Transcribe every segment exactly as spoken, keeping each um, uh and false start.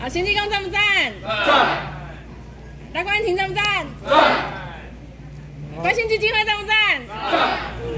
好，邢继公赞不赞？ 赞。 赖冠廷赞不赞？ 赞。 关心基金会赞不赞？ 赞。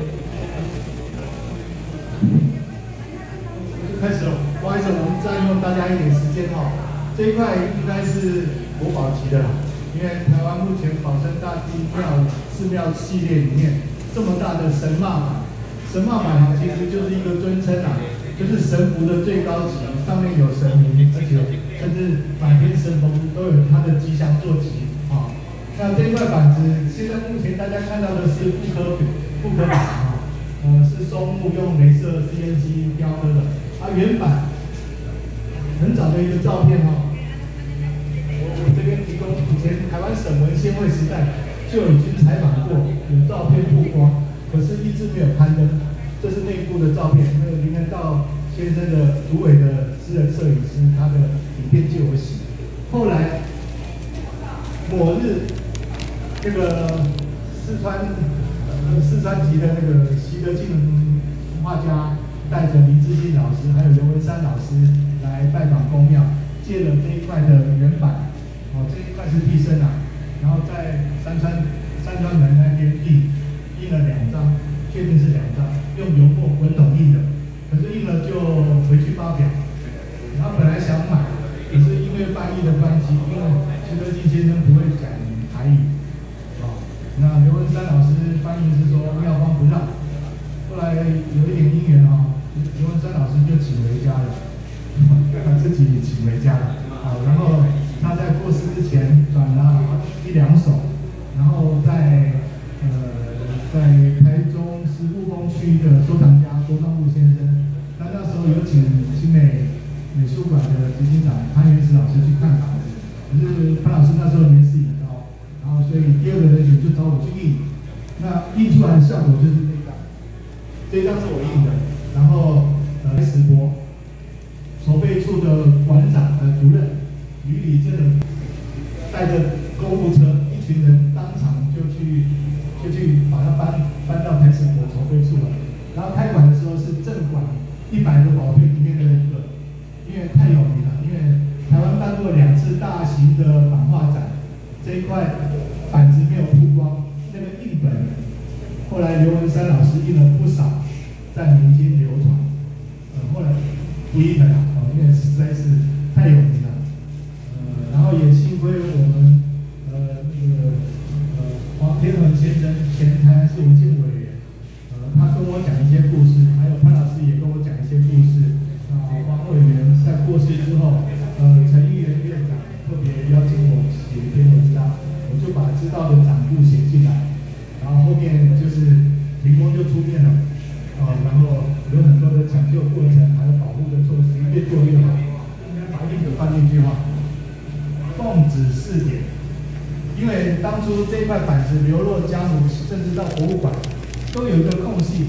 开始了，不好意思，我们占用大家一点时间哈。这一块应该是国宝级的啦，因为台湾目前保生大帝庙寺庙系列里面这么大的神骂板，神骂板哈其实就是一个尊称啊，就是神符的最高级，上面有神明，而且甚至满天神佛都有它的吉祥坐骑啊。那这块板子现在目前大家看到的是复刻复刻板啊，呃是松木用雷射 C N C 雕刻的。啊，原版很早的一个照片哈、哦，我我这边提供以前台湾省文献会时代就已经采访过，有照片曝光，可是一直没有刊登。这是内部的照片，那个林文道先生的竹尾的私人摄影师，他的影片借我洗。后来某日那个四川呃四川籍的那个习德进画家。带着林志信老师还有刘文山老师来拜访公庙，借了这一块的原版，哦，这一块是替身啊，然后在三川三川门那边印印了两张，确定是两张，用油墨滚筒印的，可是印了就回去发表，然后本来想买，可是因为翻译的关系，因为徐德进先生不会讲台语，哦，那刘文山老师翻译是说庙方不让，后来有一点因缘哦。刘文山老师就请回家了，他自己请回家了。好，然后他在过世之前转了一两首，然后在呃在台中市雾峰区的收藏家郭尚武先生，他那时候有请新美美术馆的执行长潘元石老师去看房子，可是潘老师那时候年事已高，然后所以第二个人选就找我去印，那印出来的效果就是这张，这张是我印的。然后，呃，史博筹备处的馆长的主任吕礼正带着购物车，一群人当场就去就去把它搬搬到台史博筹备处了。然后开馆的时候是镇馆一百个宝贝里面的一个，因为太有名了，因为台湾办过两次大型的版画展，这一块板子没有曝光，那个印本，后来刘文山老师印了不少。在民间流传，呃，后来不印了啦，哦，因为实在是太有名了，呃，然后也幸亏我们呃那个呃黄天恒先生，前台湾市文献委员，呃，他跟我讲一些故事，还有潘老师也跟我讲一些故事。那黄委员在过世之后，呃，陈议员院长特别邀请我写一篇文章，我就把知道的掌故写进来，然后后面就是屏风就出面了。哦，然后有很多的抢救过程，还有保护的措施，越做越好。应该把印子放进去吗？奉旨四点，因为当初这块板子流落江湖，甚至到博物馆，都有一个空隙。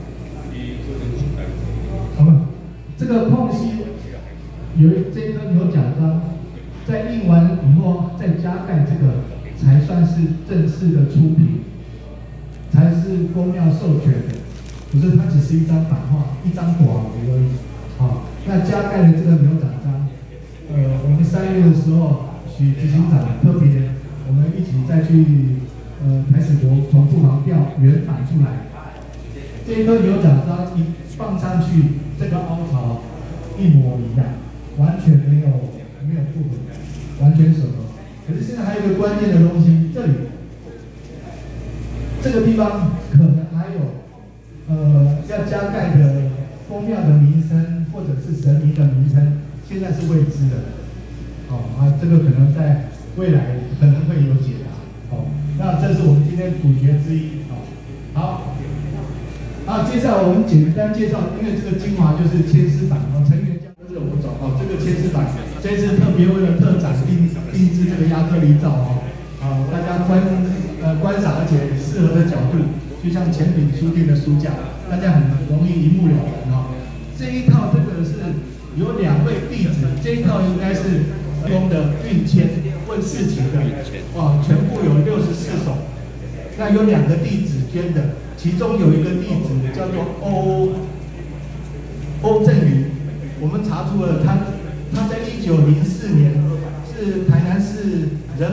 好了，这个空隙有这一颗牛角章，在印完以后再加盖这个，才算是正式的出品，才是公庙授权的。可是它只是一张版画，一张广而已。好，那加盖了这个牛掌章，呃，我们三月的时候，许执行长特别，我们一起再去呃台史博从库房调原版出来。这一颗牛掌章一放上去，这个凹槽一模一样，完全没有没有不合，完全符合。可是现在还有一个关键的东西，这里这个地方可能还有。呃，要加盖的宫庙的名称或者是神明的名称，现在是未知的。哦啊，这个可能在未来可能会有解答。哦，那这是我们今天主角之一。哦，好，啊，接下来我们简单介绍，因为这个精华就是千丝板哦，成员家热舞种哦，这个千丝板，这次特别为了特展定定制这个亚克力罩哦，啊，大家观呃观赏而且适合的角度。就像前品书店的书架，大家很容易一目了然哦。这一套这个是有两位弟子，这一套应该是宫的运签问事情的，哦，全部有六十四首。那有两个弟子捐的，其中有一个弟子叫做欧欧正云，我们查出了他他在一九零四年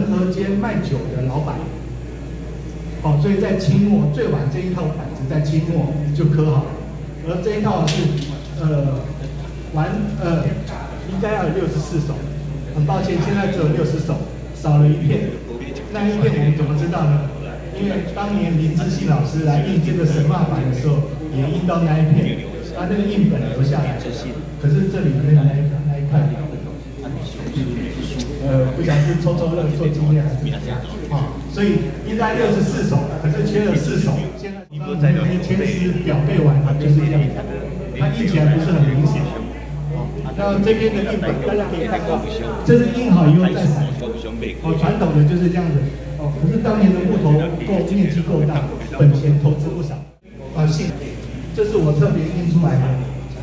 和街卖酒的老板。哦，所以在清末最晚这一套板子在清末就刻好了，而这一套是呃完呃应该要有六十四首，很抱歉现在只有六十首，少了一片。那一片我们怎么知道呢？因为当年林志信老师来印这个神骂版的时候，也印到那一片，他那个印本留下来，可是这里没有那一那一块。呃，不晓得是抽抽乐做纪念还是怎么样啊？所以应该六十四首，可是缺了四首。现在你不在那个签诗表背完，它就是这样子，它印起来不是很明显。那这边的印本大家可以看到，这是印好以后再散。哦，传统的就是这样子。哦，可是当年的木头够面积够大，本钱投资不少。啊，信，这是我特别印出来的。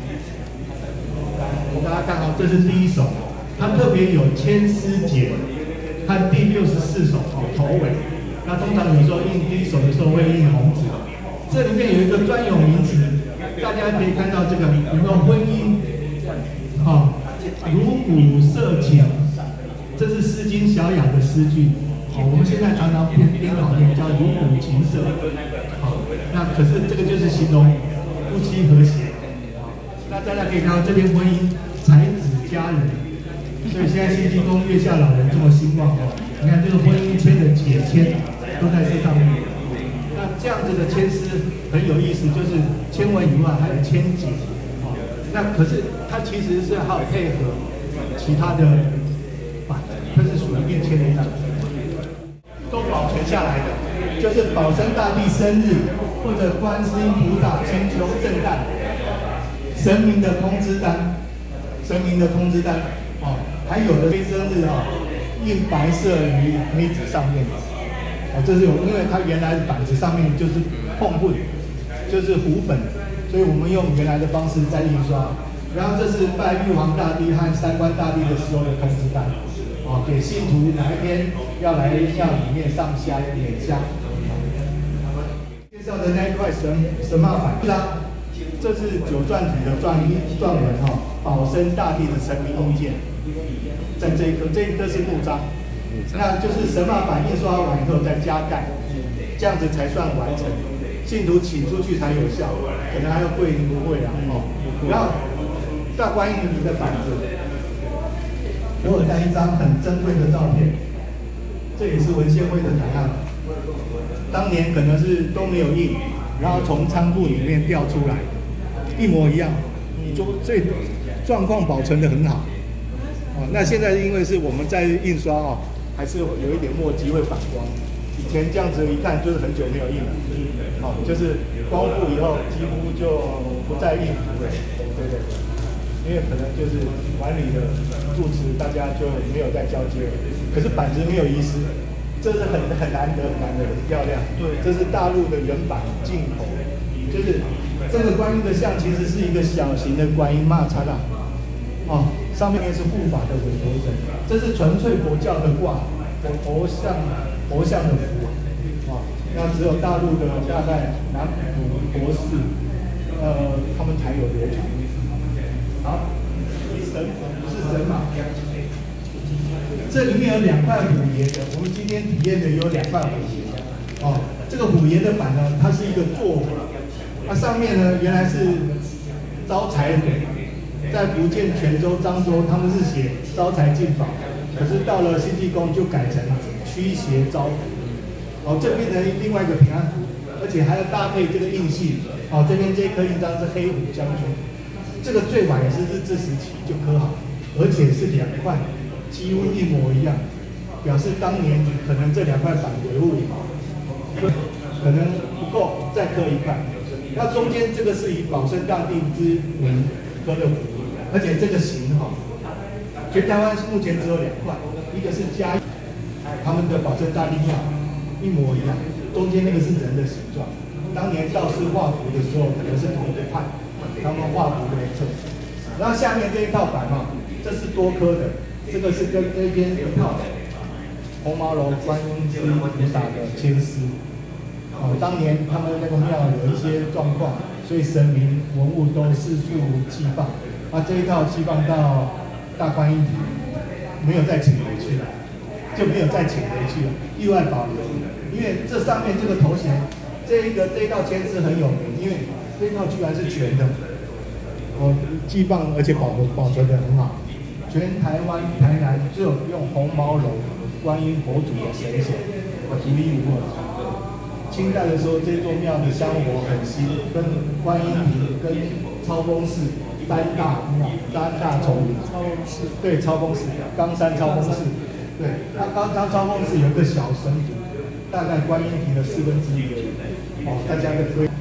我大家看到，这是第一首。它特别有牵丝节和第六十四首哦头尾，那通常有时候印第一首的时候会印红纸，这里面有一个专有名词，大家可以看到这个有没有婚姻？哦，如鼓瑟琴，这是《诗经·小雅》的诗句。哦，我们现在常常编编好念叫如鼓琴瑟。好，那可是这个就是形容夫妻和谐。那大家可以看到这边婚姻才子佳人。所以现在新济公月下老人这么兴旺哦，你看这个婚姻签的解签都在这上面。那这样子的签诗很有意思，就是签文以外还有签解哦。那可是它其实是还有配合其他的版，这是属于面签的一种，都保存下来的，就是保生大帝生日或者观世音菩萨千秋圣诞，神明的通知单，神明的通知单。哦，还有的非生日啊、哦，印白色于黑纸上面，哦，这是有，因为它原来板子上面就是碰混，就是糊粉，所以我们用原来的方式再印刷。然后这是拜玉皇大帝和三官大帝的时候的通知单，哦，给信徒哪一天要来庙里面上香点香。介绍的那一块神神马板，是啊。这是九篆体的篆篆文哈、哦，保生大帝的神明印鉴，在这一颗，这一颗是木章，那就是神马版印刷完以后再加盖，这样子才算完成。信徒请出去才有效，可能还要跪灵不会啊哦。然后大观音菩萨的板子，我有带一张很珍贵的照片，这也是文献会的档案，当年可能是都没有印，然后从仓库里面调出来。一模一样，就这状况保存得很好。哦，那现在因为是我们在印刷哦，还是有一点墨迹会反光。以前这样子一看就是很久没有印了，哦，就是光复以后几乎就不再印符了。对对对，因为可能就是管理的住持大家就没有再交接了。可是板子没有遗失，这是很很难得很难得，很漂亮。对，这是大陆的原版进口，就是。这个观音的像其实是一个小型的观音骂叉啦，哦，上面是护法的韦陀神，这是纯粹佛教的卦，佛佛像佛像的符，哦，那只有大陆的大概南普博士，呃，他们才有流传。好，神符不是神马，这里面有两块虎爷的，我们今天体验的有两块虎爷，哦，这个虎爷的板呢，它是一个坐法。它、啊、上面呢，原来是招财虎，在福建泉州、漳州，他们是写招财进宝，可是到了新济公就改成驱邪招福。哦，这变成另外一个平安符，而且还要搭配这个印系。哦，这边这颗印章是黑虎将军，这个最晚也是日治时期就刻好，而且是两块，几乎一模一样，表示当年可能这两块板维护可能不够，再刻一块。那中间这个是以保生大帝之名刻的符，而且这个形哈，全台湾目前只有两块，一个是嘉义他们的保生大帝庙一模一样，中间那个是人的形状。当年道士画符的时候，可能是同一派，他们画符为证。然后下面这一套板哈，这是多颗的，这个是跟这边一套红毛楼观音之菩萨的签诗。哦，当年他们那个庙有一些状况，所以神明文物都四处寄放。啊，这一套寄放到大观音亭，没有再请回去了。 就没有再请回去了，意外保留。因为这上面这个头衔，这一个这一道签是很有名，因为这一套居然是全的，哦，既棒而且保保存的很好。全台湾台南只有用红毛龙观音佛祖的神显，独一无二。清代的时候，这座庙的香火很兴，跟观音亭、跟超峰寺三大庙、三大丛林。超峰寺对，超峰寺，冈山超峰寺。对，它冈山超峰寺有一个小神族，大概观音亭的四分之一而已。哦，大家可以。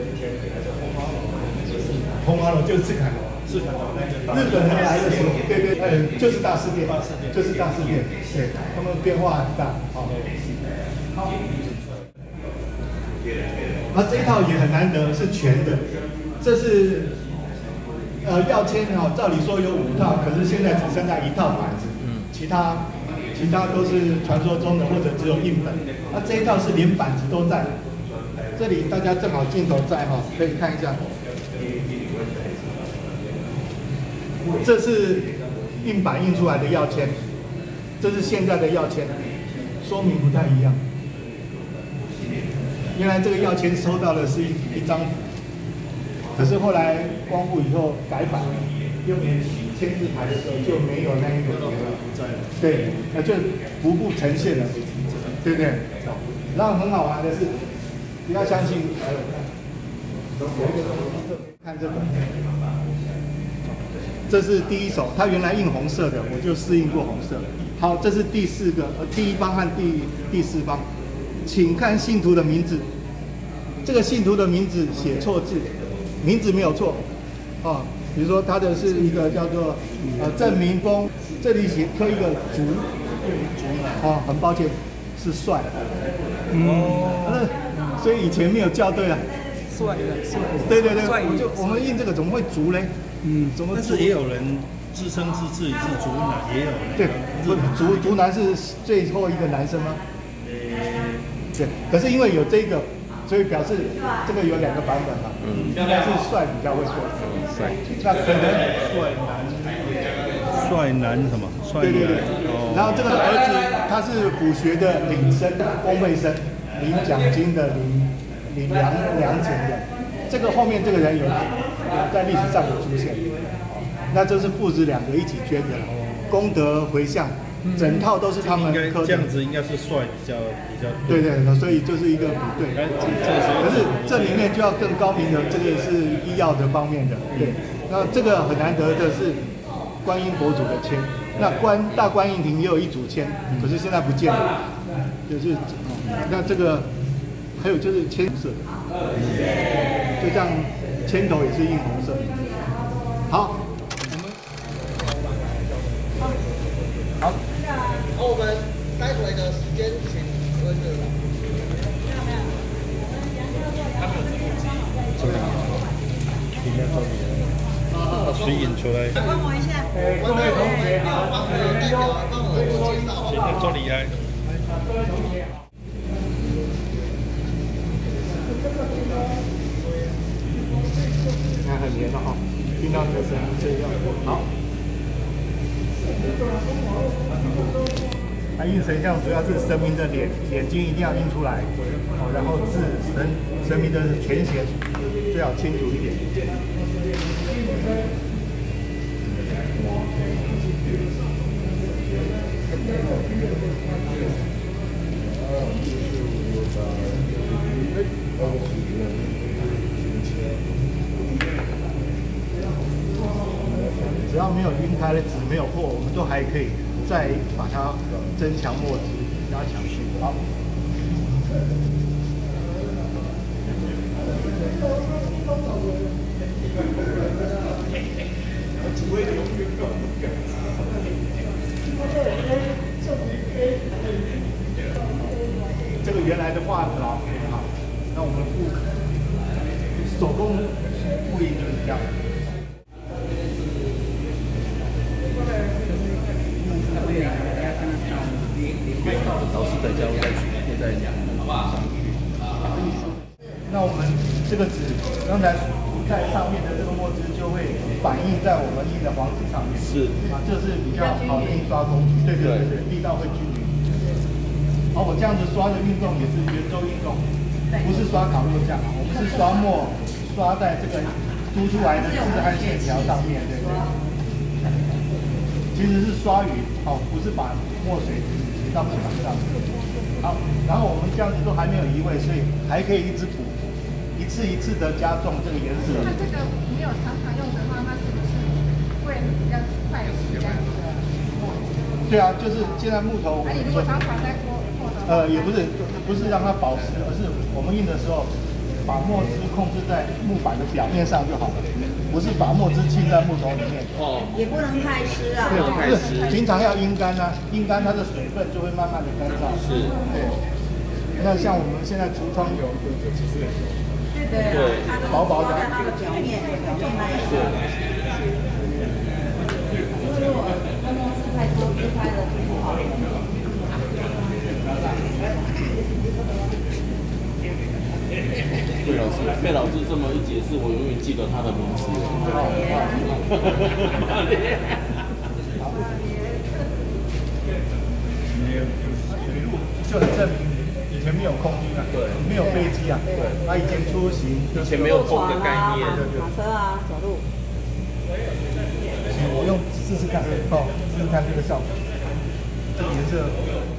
红毛龙就是赤坎楼。赤坎楼那个。日本人来的时候，对对，呃，就是大寺殿，就是大寺殿，对，他们变化很大。好，好。那这一套也很难得，是全的。这是呃药签哈，照理说有五套，可是现在只剩下一套板子，其他其他都是传说中的或者只有印本。那这一套是连板子都在，这里大家正好镜头在哈，可以看一下。这是印版印出来的药签，这是现在的药签，说明不太一样。原来这个药签收到的是一一张符，可是后来光复以后改版，用签字牌的时候就没有那一个符了，对，那就符不呈现了，对不对？然后很好玩的是，不要相信，看这个，这是第一手，它原来印红色的，我就试印过红色。好，这是第四个，呃，第一方和第第四方。请看信徒的名字，这个信徒的名字写错字，名字没有错，啊，比如说他的是一个叫做呃郑明峰，这里写刻一个竹，啊，很抱歉，是帅，哦，所以以前没有校对啊， 帅的，帅， 对对对，我就我们印这个怎么会竹嘞？嗯，怎么？ 但是也有人自称是自己是竹男，也有人对，竹竹男是最后一个男生吗？对，可是因为有这个，所以表示这个有两个版本嘛，嗯，应该是帅比较会过， 帅， 那可能帅男，帅男什么？帅男， 对对对，哦，然后这个儿子他是府学的领生、公费生，领奖金的、领领粮粮钱的，这个后面这个人有有在历史上有出现，那这是父子两个一起捐的，功德回向。整套都是他们刻的， 这样子应该是帅比较比较对对，所以就是一个比对。可是这里面就要更高明的，这个是医药的方面的，对。那这个很难得的是观音佛祖的签，那观大观音亭也有一组签，可是现在不见了，就是那这个还有就是签色，就像签头也是印红色。好，好。 然后我们待会的时间请温队长。 他们有直播机，这个里面做的，水引出来。 帮我一下。各位同学好，帮我代表帮我介绍。 现在做厉害。 各位同学好。看很黏的哈，听到这声音这样好。它印神像主要是神明的脸，眼睛一定要印出来，哦，然后字神神明的全衔最好清楚一点。只要没有晕开的纸没有破，我们都还可以再把它增强墨汁，加强。好。这个原来的画稿很好，那我们复手工复印就是这样。 老师在家，我再去，我再讲，好不好？ 那我们这个纸刚才在上面的这个墨汁就会反映在我们印的黄纸上面。是啊，这是比较好的印刷工具。对对对对，力道会均匀。 而我这样子刷的运动也是圆周运动，不是刷烤肉酱，我们是刷墨，刷在这个凸出来的字和线条上面，对不对？其实是刷匀，哦，不是把墨水洗到木板上。好，然后我们这样子都还没有移位，所以还可以一直补，一次一次的加重这个颜色。 那这个没有常常用的话，那是不是会比较快洗这样子的墨？ 对啊，就是现在木头。 那你如果常常在过过的话， 呃，也不是，不是让它保湿，而是我们印的时候，把墨汁控制在木板的表面上就好了，不是把墨汁浸在木头里面。哦。 也不能太湿啊。 对，不是，平常要阴干啊，阴干它的水分就会慢慢的干燥。是。对。那像我们现在橱窗有有有几十个。 对对。 薄薄的。 它的表面，表面那一层。因为如果墨汁太多，就拍的就不好。 对老师，被老师这么一解释，我永远记得他的名字。 水路就很证明以前没有空军啊，对，没有飞机啊，对，他以前出行以前没有风的概念， 马车啊，走路。 我用试试看，哦，试试看这个效果，这个颜色就是。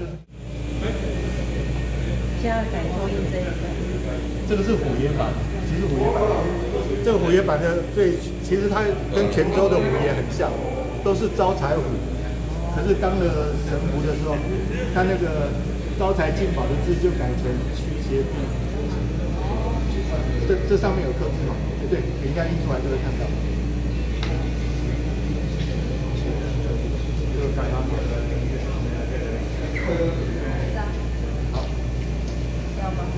现在改做印这个。 这个是虎爷版，其实虎爷版，这个虎爷版的最，其实它跟泉州的虎爷很像，都是招财虎。可是当了神符的时候，它那个招财进宝的字就改成驱邪字。这这上面有刻字嘛？对，等一下印出来就会看到。这个改了。好。要吗？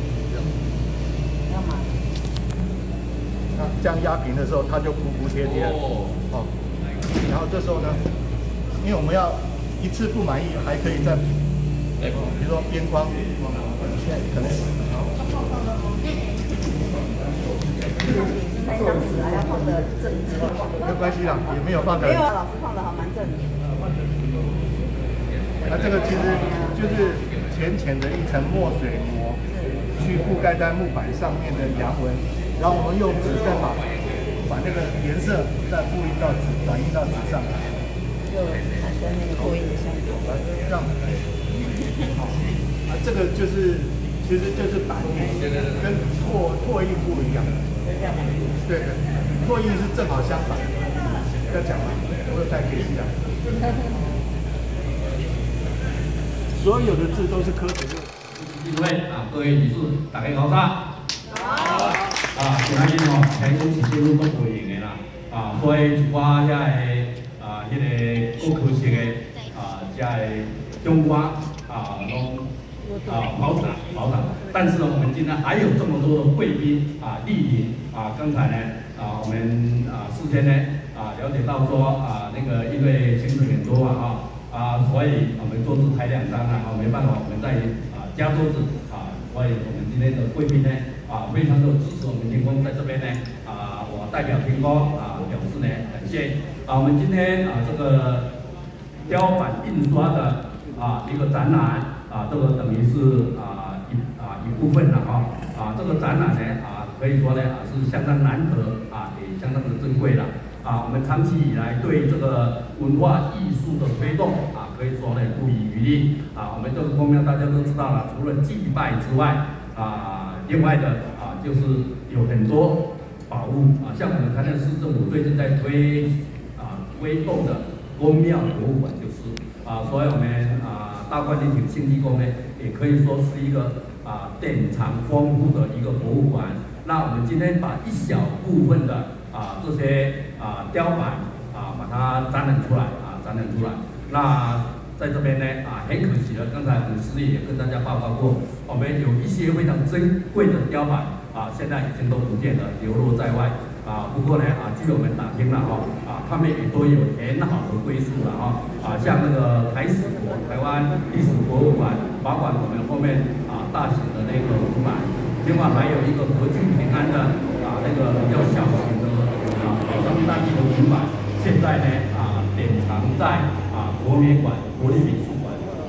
这样压平的时候，它就服服帖帖哦。哦，然后这时候呢，因为我们要一次不满意，还可以再，比如说边框，现在可能好。 那张纸啊，要放的正直。 没有关系啦，也没有放的。 没有，老师放的好蛮正的。 那这个其实就是浅浅的一层墨水膜，去覆盖在木板上面的阳纹。然后我们用纸再把把那个颜色再复印到纸，转印到纸上， 就产生那个过印的效果。 让好啊，这个就是其实就是打印，跟拓拓印不一样。对对，拓印是正好相反。要讲吗？我有带给你讲。所有的字都是科学的。 各位啊，各位女士，大家好啦。好。啊，今仔日吼，天公是做入都袂用的啦，啊，所以一寡遮个啊，迄个各科系的啊，遮个中华啊，拢啊跑场跑场，但是呢，我们今天还有这么多的贵宾啊莅临啊，刚才呢啊，我们啊事先呢啊了解到说啊，那个因为行程很多啊啊，所以我们桌子排两张啊，没办法，我们在啊加桌子啊，所以我们今天的贵宾呢。啊，非常的支持我们天公在这边呢，啊，我代表天公啊表示呢感谢。啊，我们今天啊这个雕版印刷的啊一个展览啊，这个等于是啊一啊一部分了哈。啊，这个展览呢啊可以说呢啊是相当难得啊，也相当的珍贵了。啊，我们长期以来对这个文化艺术的推动啊，可以说呢不遗余力。啊，我们这个公庙大家都知道了，除了祭拜之外，啊。另外的啊，就是有很多宝物啊，像我们台南市政府最近在推啊推动的宫庙博物馆，就是啊，所以我们啊大观林顶信义宫呢，也可以说是一个啊典藏丰富的一个博物馆。那我们今天把一小部分的啊这些啊雕版啊把它展览出来啊展览出来，那。在这边呢，啊，很可惜的，刚才我们师弟也跟大家报告过，我们有一些非常珍贵的雕版，啊，现在已经都不见了，流落在外，啊，不过呢，啊，据我们打听了哈，啊，他们也都有很好的归宿了哈，啊，像那个台史博台湾历史博物馆，保管我们后面啊大型的那个古板，另外还有一个国际平安的啊那个比较小型的啊宝山大地的古板，现在呢啊典藏在啊国美馆。国立美术馆啊，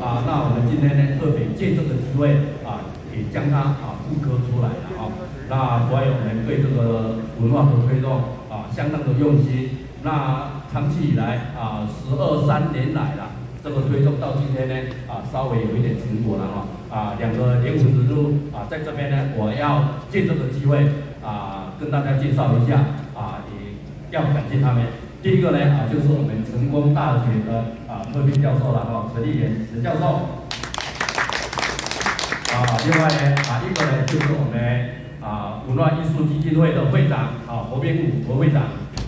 啊，那我们今天呢特别借这个机会啊，也将它啊复刻出来了啊。那所以我们对这个文化的推动啊相当的用心。那长期以来啊，十二三年来了，这个推动到今天呢啊稍微有一点成果了哈。啊，两个灵魂之路啊，在这边呢，我要借这个机会啊跟大家介绍一下啊，也要感谢他们。第一个呢啊，就是我们成功大学的啊特聘教授了哈，陈立元陈教授。啊，另外呢啊，一个呢就是我们啊文化艺术基金会的会长啊侯边武侯会长。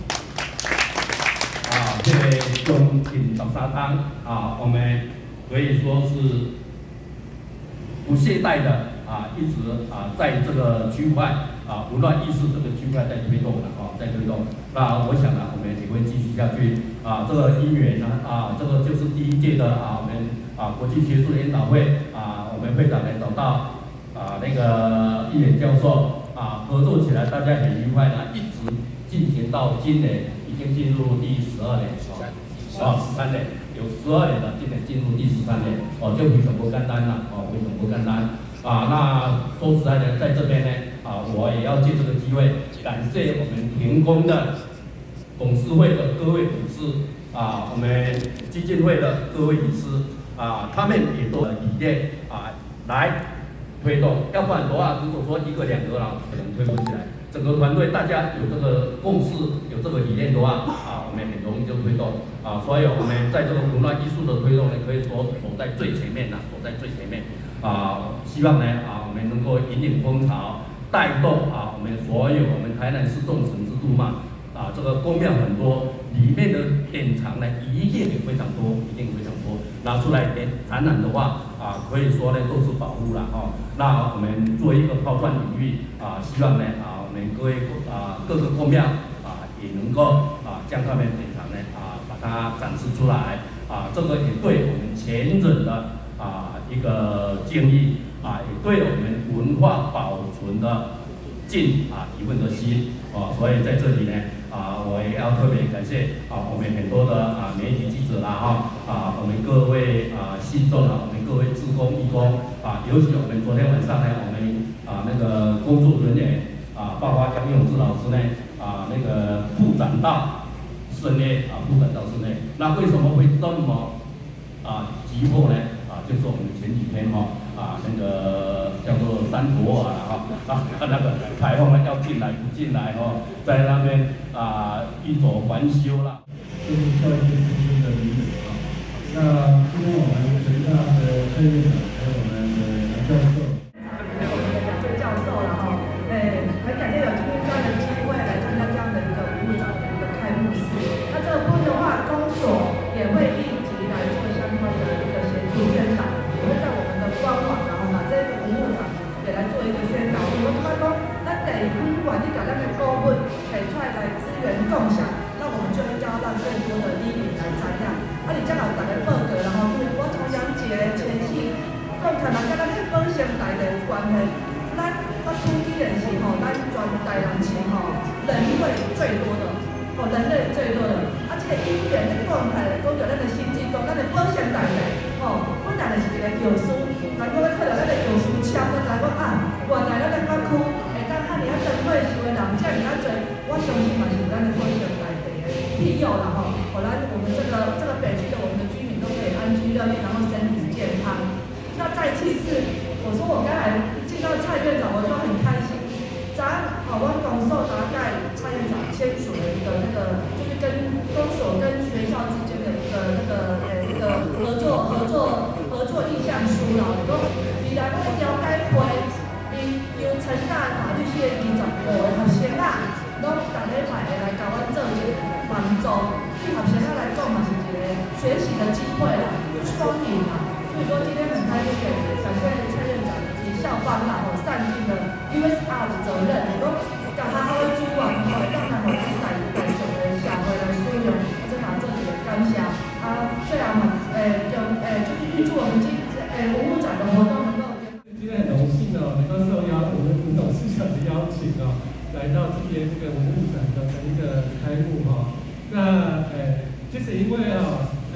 啊，这个中品早沙汤啊，我们可以说是不懈怠的啊，一直啊在这个区块啊文化艺术这个区块在推动的啊，在推动。那我想呢，我们也会继续下去啊。这个因缘呢啊，这个就是第一届的啊我们啊国际学术研讨会啊，我们会长来找到啊那个因缘教授啊，合作起来大家很愉快呢，一直进行到今年已经进入第十二年哦，十三年。有十二年了，今年进入第十三年，哦，就非常不简单了，哦，非常不简单啊。那说实在的，在这边呢，啊，我也要借这个机会感谢我们屏东的董事会的各位董事啊，我们基金会的各位理事啊，他们也都理念啊来推动，要不然的话，如果说一个两个啦，可能推不起来。整个团队大家有这个共识，有这个理念的话，啊，我们很容易就推动啊。所以我们在这个文化艺术的推动呢，可以说走在最前面了，走在最前面啊。希望呢啊，我们能够引领风潮，带动啊我们所有我们台南市众神之都嘛啊，这个宫庙很多，里面的典藏呢一定也非常多，一定非常多。拿出来给展览的话啊，可以说呢都是宝物了哦。那我们做一个抛砖引玉啊，希望呢啊。我们各位啊各个宫庙啊也能够啊将他们典藏呢啊把它展示出来啊，这个也对我们前人的啊一个建议啊，也对我们文化保存的尽啊一份的心啊，所以在这里呢啊我也要特别感谢啊我们很多的啊媒体记者啦哈啊我们各位啊信众啊我们各位志工义工啊，尤其我们昨天晚上呢我们啊那个工作人员。啊，包括杨永志老师呢，啊，那个布展到室内啊，布展到室内，那为什么会这么啊急迫呢？啊，就是我们前几天哈、哦、啊那个叫做三国啊哈啊那个台风要进来不进来哦，在那边啊欲走还休了。 就是教育中心的名字啊。那今天我们陈大的蔡院长还有我们的杨教授。 教授了哈，诶，很感谢有今天这样的机会来参加这样的一个文物展的一个开幕式。那这个部分的话，公所也会立即来做相关的一个协助宣导，也会在我们的官网，然后把这个文物展也来做一个宣导。我们看讲，咱地区管理甲咱的古物提出来来资源共享，那我们就应该要让更多的里民来参与。啊，而且有大家报告，然后我重阳节前夕，讲看人甲咱迄本身大地有关系。咱我统计的是吼，咱全台南市吼人类最多的，吼人类最多的。啊，这个医院咧讲起来，讲到咱的新职工，咱的保险台咧，吼，本来就是一个药师，但我咧看到咱的药师签，我知讲啊，原来咱的北区会当遐尔啊登会是的人遮尔啊多，我相信嘛是咱的保险台地的庇佑啦吼，互咱我们这个这个北区的我们的居民都可以安居乐业，然后身体健康。那再其次，我说我刚才。见到蔡院长，我就很开心。咱好，我公所大概蔡院长签署了一个那个，就是跟公所跟学校之间的一个那个呃一个合作合作合作意向书啦。讲未来我一条解批，因由成大法律系的二十五个学生啊，拢逐礼拜会来甲阮做一个帮助。对学生啊来讲嘛是一个学习的机会啦，双赢啦。所以说今天很开心，感谢蔡院长。校方啦，吼，善尽了 U S R 的责任，讲甲好好的主管，吼，当然吼，是带带上个社会来使用，真拿这里感谢啊。虽然嘛，诶，就诶，就是预祝我们今诶文物展的活动能够。 今天很荣幸哦，能够受邀我们吴董事长的邀请哦，来到今年这个文物展的一个开幕哈。那诶，其实因为啊，诶，如果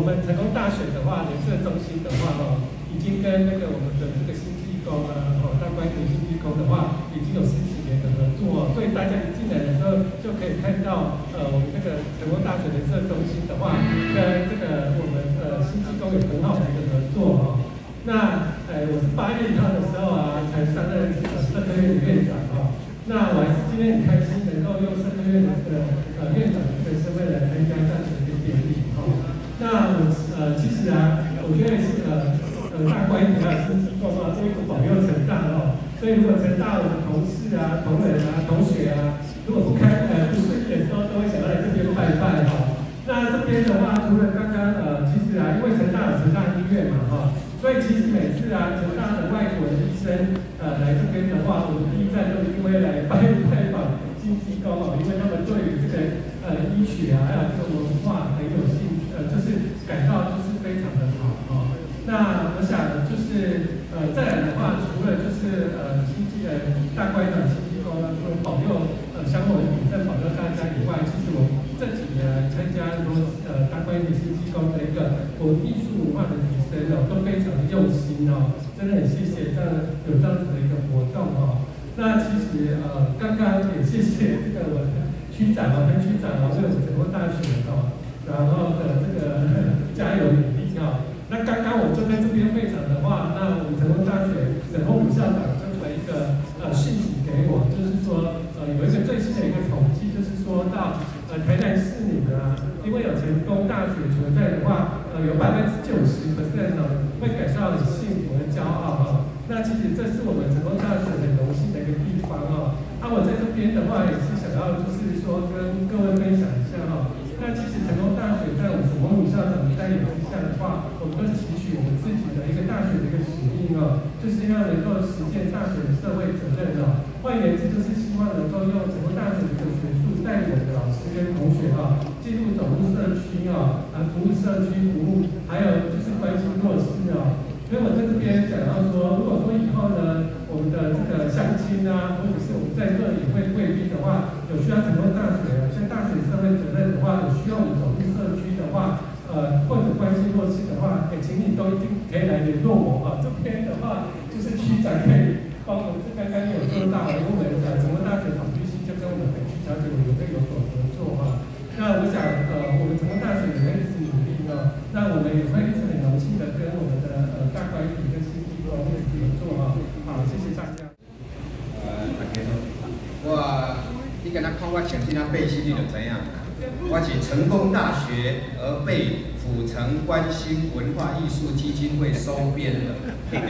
们成功大学的话，联社中心的话哦，已经跟那个我们的这个新技工啊，哦，大观点新技工的话，已经有十几年的合作，所以大家一进来的时候就可以看到，呃，我们这个成功大学联社中心的话，跟这个我们呃新技工有很好的一个合作哦。那呃，我是八月一号的时候啊，才担任呃社科院的院长哦。那我还是今天很开心，能够用社科院的呃院长的这个身份来参加这样的一个典礼哦。那我呃其实啊，我觉得是呃呃大观点还有新机构啊，这个保佑成大哦。所以如果成大我的同事啊、同仁啊、同学啊，如果不开呃不顺利的时候，都会想要来这边拜拜哈。那这边的话，除了刚刚呃，其实啊，因为成大有成大医院嘛哈。所以其实每次啊，成大的外国的医生呃来这边的话，我们第一站都因为来拜拜访新机构哦，因为他们对于这个呃医学啊，还有这个文化很有兴趣，呃，就是感到就是非常的好哦。那我想就是呃再来的话，除了就是呃新机呃大观的新机构呢，除了保佑呃香火鼎盛保佑大家以外，其实我这几年来参加很多呃大观的新机构的一个我艺术文化的提升哦，都非常的用心哦，真的很谢谢这样有这样子的一个活动哦。那其实呃刚刚也谢谢这个我的区长哦，跟区长哦，为我们成功大学哦，然后的这个加油努力哦。那刚刚我坐在这边会场的话，那我们成功大学沈宏武校长就了一个呃讯息给我，就是说呃有一个最新的一个统计，就是说到呃台南市里呢，因为有成功大学存在的话，呃有百分之九十 percent 呢会感到很幸福和骄傲哈。那其实这是我们成功大学很荣幸的一个地方哦。那、啊、我在这边的话也是想要就是说跟各位分享一下哈。那其实成功大学在我们沈宏武校长的带领之下的话，我们都期许我们自己的一个大学的一个使命哦，就是要能够实践大学的社会责任哦。换言之，就是希望能够用成功大学的一个学术带领我们的老师跟同学哦，进入走入社区哦，啊服务社区服务，还有就是关心弱势哦。所以我在这边想要说，如果说以后呢，我们的这个乡亲啊，或者是我们在座也会贵宾的话，有需要成功大学，像大学社会责任的话，有需要我们走入社区的话，呃，或者关心弱势的话，也请你都一定可以来联络我啊。这边的话，就是区长可以帮我们，这刚刚有说到，因为我们呃成功大学法律系就跟我们北区小姐委员会有所合作哈。那我想呃，我们成功大学也会一直努力呢，那我们也会一直很荣幸的跟我们的呃大观体跟新机构一起合作哈。好，谢谢大家。 呃，大家好，我你跟他看我穿这样背心，你就知影。我是成功大学而被府城关心文化艺术基金会收编的。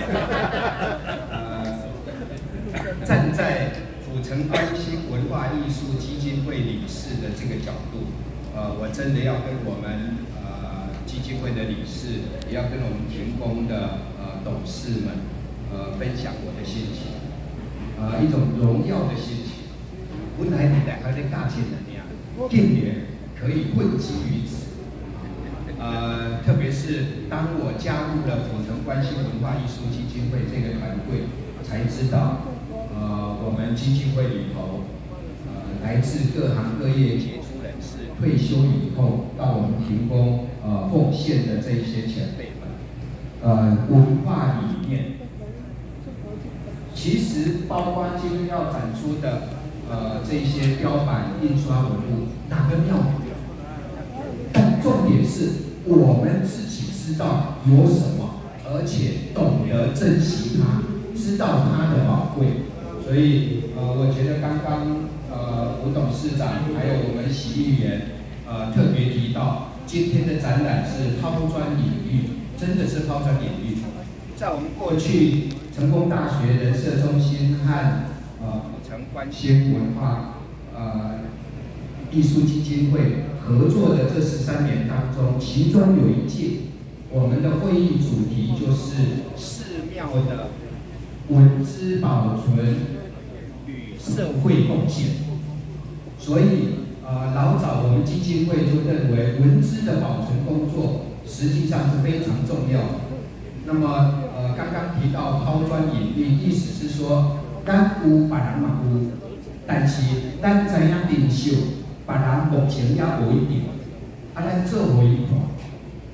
呃，站在府城关心文化艺术基金会理事的这个角度，呃，我真的要跟我们呃基金会的理事，也要跟我们停工的呃董事们，呃分享我的心情，呃一种荣耀的心情。本来你大家在大钱人呀，近年可以混迹于此。呃，特别是当我加入了府城关心文化艺术基金会这个团队，才知道。呃，我们基金会里头，呃，来自各行各业杰出人士退休以后到我们停工呃奉献的这一些前辈们，呃，文化理念，其实包括今天要展出的呃这些雕版印刷文物，哪个庙宇？但重点是我们自己知道有什么，而且懂得珍惜它，知道它的宝贵。所以，呃，我觉得刚刚呃吴董事长还有我们习议员，呃特别提到今天的展览是抛砖引玉，真的是抛砖引玉。在我们过去成功大学人社中心和呃府城关心文化呃艺术基金会合作的这十三年当中，其中有一届我们的会议主题就是寺庙的文资保存与社会贡献，所以呃老早我们基金会就认为文资的保存工作实际上是非常重要的。那么呃刚刚提到抛砖引玉，意思是说，咱有别人嘛有，但是咱知影领袖，别人目前也无一定，啊咱做伙一块，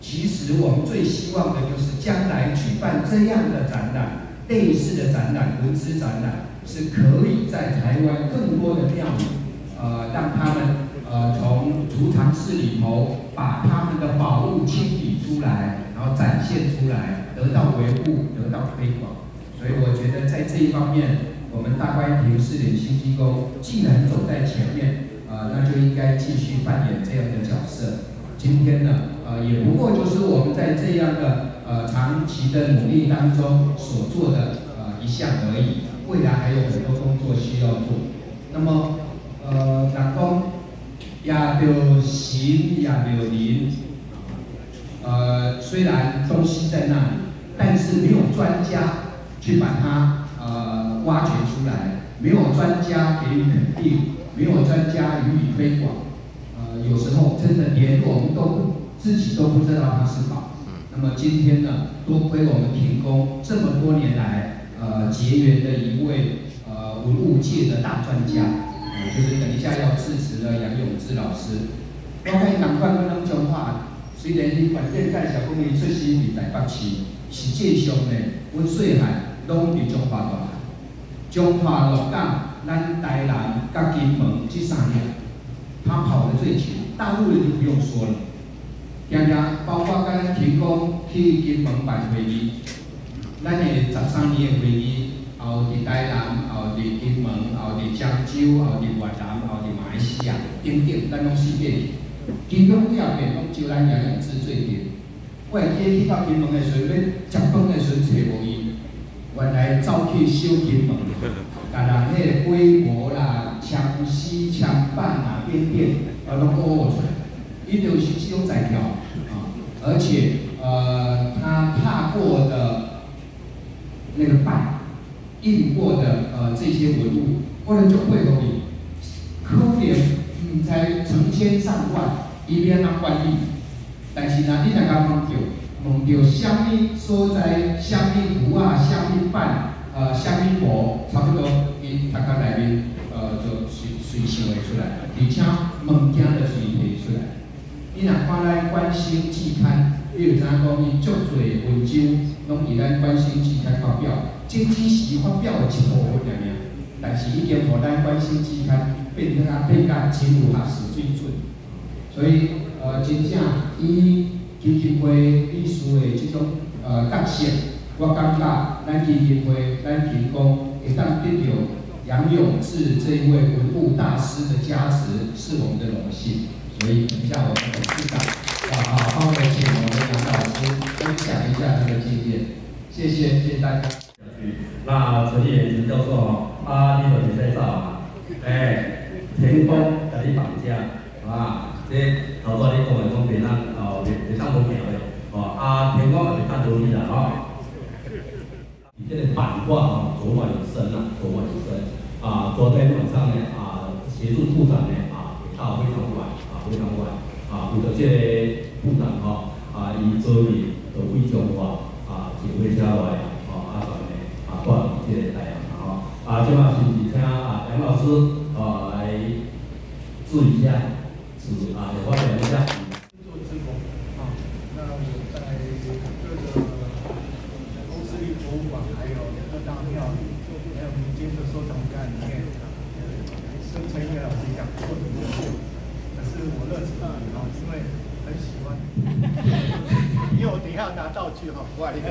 其实我们最希望的就是将来举办这样的展览，类似的展览、文资展览，是可以在台湾更多的庙宇，呃，让他们呃从储藏室里头把他们的宝物清理出来，然后展现出来，得到维护，得到推广。所以我觉得在这一方面，我们大观庭士林新机构既然走在前面，呃，那就应该继续扮演这样的角色。今天呢，呃，也不过就是我们在这样的呃长期的努力当中所做的呃一项而已。未来还有很多工作需要做。那么，呃，人讲也着行也着灵，呃，虽然东西在那里，但是没有专家去把它呃挖掘出来，没有专家给予肯定，没有专家予以推广。呃，有时候真的连我们都不自己都不知道它是宝。那么今天呢，多亏我们庭工这么多年来呃结缘的一位呃文物界的大专家，呃，就是等一下要致辞的杨永志老师。我看难怪我们中华，虽然伊饭店介绍讲伊出生伫台北市，实际上呢，阮细汉拢伫中华大汉，中华鹿港、咱台南、甲金门这三样。他跑得最前，大陆人就不用说了。常常包括刚刚提供去金门办会议，咱的十三年的会议，后伫台南，后伫金门，后伫漳州，后伫越南，后伫马来西亚，等等，咱拢四遍。其中几啊遍拢就咱杨永志最顶。我会记去到金门的时候，要食饭的时候找无伊，原来走去小金门，甲人迄个规模啦。枪西、枪弹啊，边边呃都勾出来，一流是只有在跳啊，而且呃他踏过的那个板，印过的呃这些文物，我们就会容易，可能唔才成千上万，伊要哪管理？但是若你若甲问着，问着虾米所在、虾米图啊、虾米板、呃虾米模，差不多伊头壳内面。呃，就随随想会出来，而且物件就随提出来。你若看咱关心季刊，你就知影讲伊足多文章拢伫咱关心季刊发表，这只是发表的一部分尔尔，但是已经互咱关心季刊变成啊变甲真有学术水准。所以呃，真正以基金会秘书的这种呃角色，我感觉咱基金会咱提供会当得到。杨永志这一位文物大师的加持是我们的荣幸，所以等一下我们董事长要好好的请我们杨老师分享一下他的经验，谢谢，谢谢大家。 那陈野教授哦，啊，你就是在造啊，哎，田工甲你绑架啊，这头拄你讲的讲别当哦，别别当无行的哦，啊，田工也是看容易啦哦。你这个板挂啊，琢磨有深啊，琢磨有深啊。昨天晚上呢啊，协助部长呢啊，也到非常晚啊，非常晚啊。有的这个部长吼啊，伊昨日就非常晚啊，请回家来啊，啊，当呢啊，办这个代行啊。啊，即马是不是请啊杨老师啊来致一下致啊，也发表一下。 做职工啊，那我在各个。博物馆还有各大庙宇，还有民间的收藏家里面，跟陈宇老师讲做的不错，可是我乐此不疲哈，因为很喜欢。因为我等一下要拿道具哈，不好意思。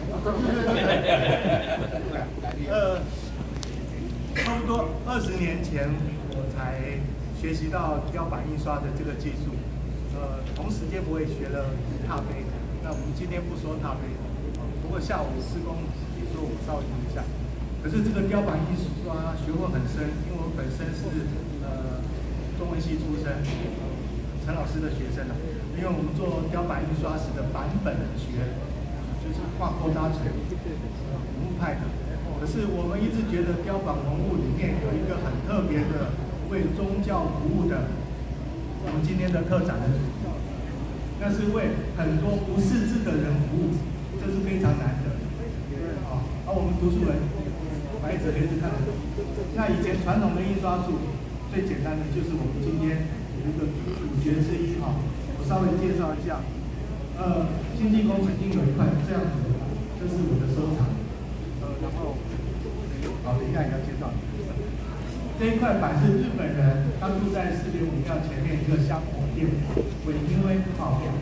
呃，差不多二十年前我才学习到雕版印刷的这个技术，呃，同时间我也学了拓碑。那我们今天不说拓碑。不过下午施工也说我稍微听一下，可是这个雕版艺术啊学问很深，因为我本身是呃中文系出身，陈老师的学生啊，因为我们做雕版印刷时的版本学，就是画勾搭锤，文物派的。可是我们一直觉得雕版文物里面有一个很特别的为宗教服务的，我们今天的特展的主题，那是为很多不识字的人服务。这是非常难的，啊，而我们读书人白纸黑字看得懂。那以前传统的印刷术最简单的就是我们今天有一个主角之一啊，我稍微介绍一下， 呃，新济公曾经有一块这样子的板，这是我的收藏。呃，然后，好，等一下也要介绍。这一块板是日本人，他住在四零五庙前面一个香火店，尾因为好庙。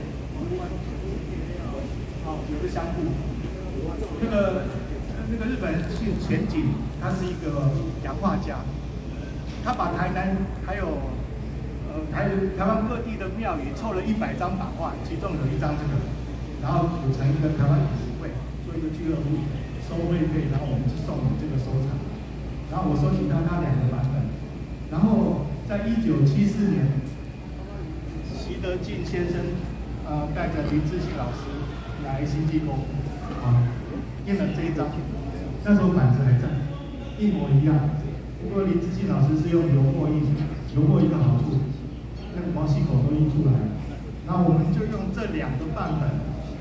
好，有个香布。那个那个日本人姓前景，他是一个洋画家，他把台南还有呃台台湾各地的庙宇凑了一百张版画，其中有一张这个，然后组成一个台湾艺术会，做一个俱乐部，收会费，然后我们就送你这个收藏。然后我收集到他两个版本，然后在一九七四年，习德进先生呃带着林志信老师来新济公啊印了这一张，那时候板子还在，一模一样。不过林志信老师是用油墨印，油墨一个好处，那个毛细孔都印出来了。然后我们就用这两个版本。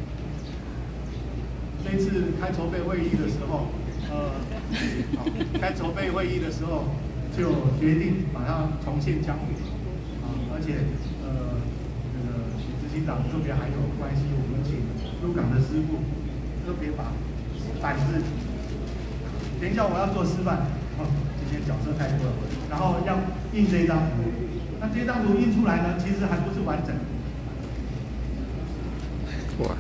这次开筹备会议的时候。呃，好，开筹备会议的时候就决定把它重现江湖啊，而且呃，那个许执行长这边还有关系，我们请入港的师傅特别把板子，等一下我要做示范，哦，今天角色太多了，然后要印这一张图，那这张图印出来呢，其实还不是完整。哇，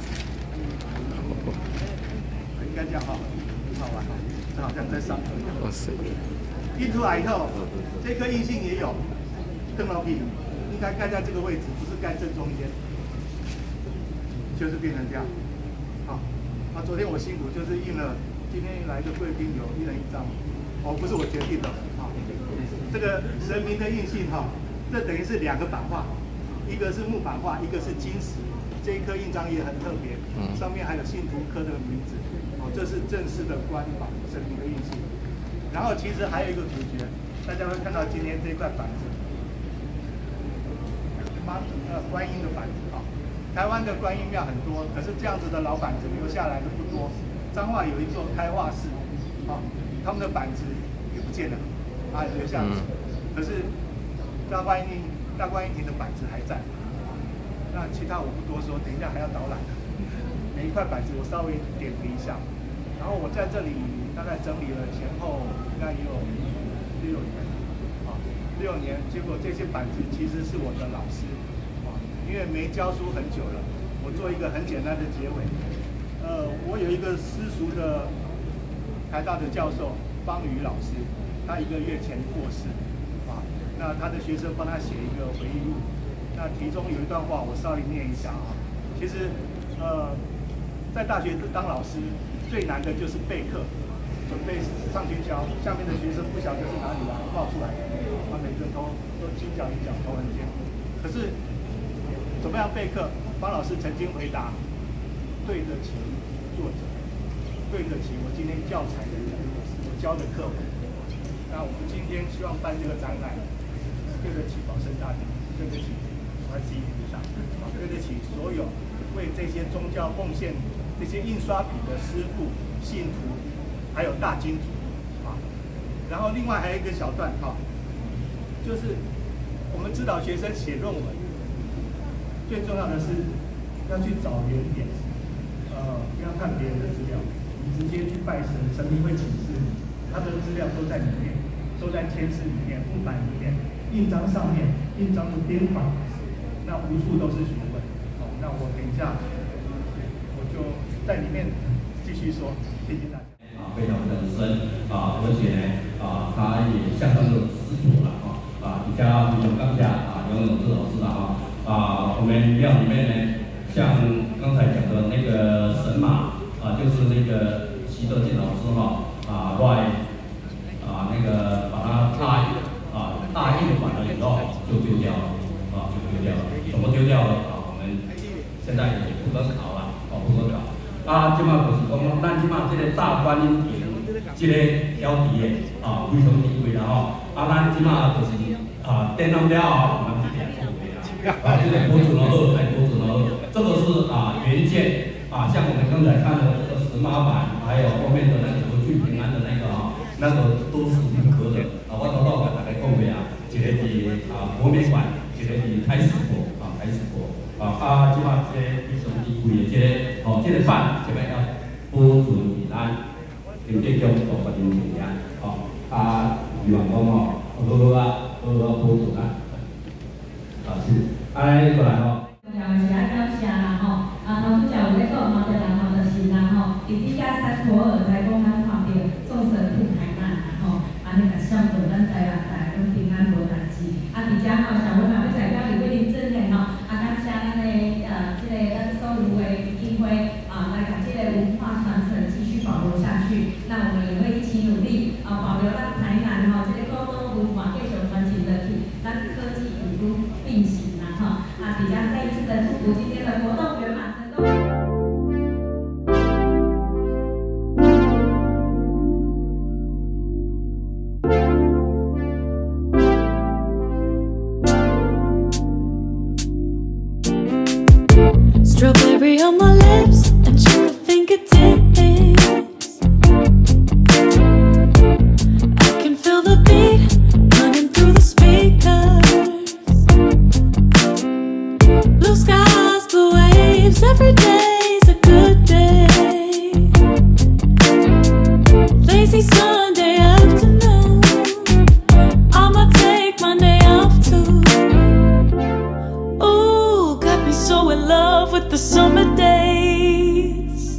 应该这样哈。好玩，这好像在上课一样。哇塞！印出来以后，这颗印信也有，更老屁，应该盖在这个位置，不是盖正中间，就是变成这样。好，啊，昨天我辛苦就是印了，今天来的贵宾有一人一张，哦，不是我决定的，啊，这个神明的印信哈，这等于是两个版画，一个是木版画，一个是金石，这一颗印章也很特别，上面还有信徒刻的名字。哦，这是正式的官版神明的印信，然后其实还有一个主角，大家会看到今天这块板子，妈呃观音的板子啊，台湾的观音庙很多，可是这样子的老板子留下来的不多。彰化有一座开化寺，啊，他们的板子也不见了，啊留下来，可是大观音大观音亭的板子还在。那其他我不多说，等一下还要导览。每一块板子我稍微点评一下，然后我在这里大概整理了前后应该也有六年，啊，六年，结果这些板子其实是我的老师，啊，因为没教书很久了，我做一个很简单的结尾，呃，我有一个私塾的台大的教授方宇老师，他一个月前过世，啊，那他的学生帮他写一个回忆录，那其中有一段话我稍微念一下啊，其实呃。在大学当老师最难的就是备课，准备上去教，下面的学生不晓得是哪里来冒出来的，啊，每个都都鸡脚一脚头很尖。可是怎么样备课？方老师曾经回答：对得起作者，对得起我今天教材的人，我教的课文。那我们今天希望办这个展览，对得起保生大帝，对得起观世音菩萨，对得起所有为这些宗教奉献。这些印刷品的师傅、信徒，还有大金主，啊，然后另外还有一个小段哈，就是我们指导学生写论文，最重要的是要去找原点，呃，不要看别人的资料，你直接去拜神，神明会启示你，他的资料都在里面，都在签字里面、木板里面、印章上面、印章的编法，那无处都是学问。好，那我等一下。就在里面继续说，谢谢大家。 啊，非常的深啊，而且呢啊，他也相当的执着了啊啊，比较比较刚下啊，杨永志老师了啊啊，我们庙里面呢，像刚才讲的那个神马啊，就是那个习德进老师哈啊，来啊那个把它大印啊大印完了以后就丢掉了啊，就丢掉了，怎么丢掉了啊？我们现在也不可考了。哦，不可考。啊，即马就是讲，咱即马这个大观音亭，这个标题的啊，非常珍贵啦吼。啊，咱即马就是啊，点上了后，我们就点错别啦。啊，这个保存了好，还保存了好。这个是啊原件啊，像我们刚才看的这个石马版，还有后面的那个和去平安的那个啊，那个都是认可的。啊，我头头跟大家讲过啊，一个是啊国美馆，一个是台史馆啊，台史馆。啊， 哦啊，即摆这个非常珍贵的这个哦，这个饭这边要保存平安，有这种大发流行啊，哦啊，希望讲哦，好好啊，好好保存啊，啊是，哎过来吼。 是爱感谢啦吼，啊，头拄则有咧讲毛的人吼，就是人吼，伫底下山托尔在讲咱看到众神普海难吼，安尼甲相对咱台湾台湾平安无代志。啊，伫遮吼，小文也要代表李慧玲正念吼，啊，感谢咱的呃，即个咱所有的基金会啊，来把这个文化传承继续保留下去。那我们也会一起努力啊，保留咱台南吼，这个高中文化继续传承落去，咱科技与都并行啦吼。啊，底下再一次的祝福今天的活动圆满成功。 Strawberry on my lips and sugar fingertips. I can feel the beat running through the speakers. Blue skies, blue waves, every day's a good day. Lazy Sunday afternoon, I'ma take Monday off too. Ooh, got me so in love with the summer days.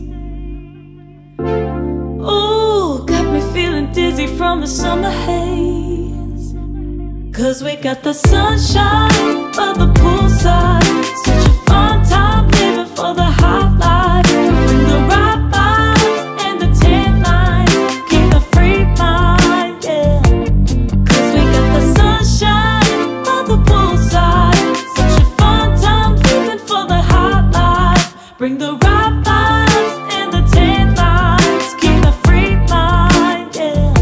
Ooh, got me feeling dizzy from the summer haze. Cause we got the sunshine by the poolside. Such a fun time living for the hot life. Bring the right vibes and the tan lines. Keep a free mind, yeah. Cause we got the sunshine by the poolside. Such a fun time living for the hot life. Bring the right vibes and the tan lines. Keep a free mind, yeah.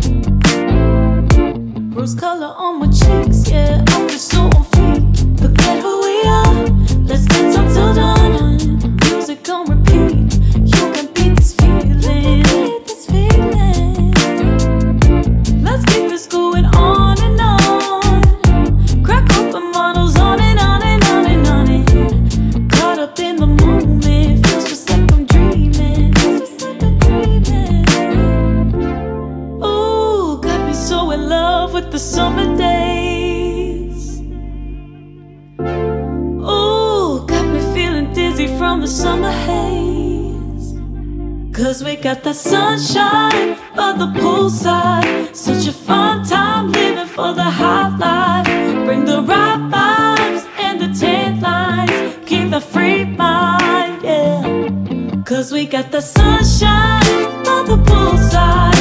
Rose color on my cheeks, yeah. I feel so on fleek. Forget who we are. Let's dance until dawn. Music on repeat. You can beat this feeling. Beat this feeling. Let's keep this going on and on. Crack open bottles on and on and on and on and caught up in the moment. Feels just like I'm dreaming. Just like I'm dreaming. Ooh, got me so in love with the summer days. Ooh, got me feeling dizzy from the summer haze. Cause we got the sunshine by the poolside. Such a fun time living for the hot life. Bring the right vibes and the tan lines. Keep the free mind, yeah. Cause we got the sunshine by the poolside.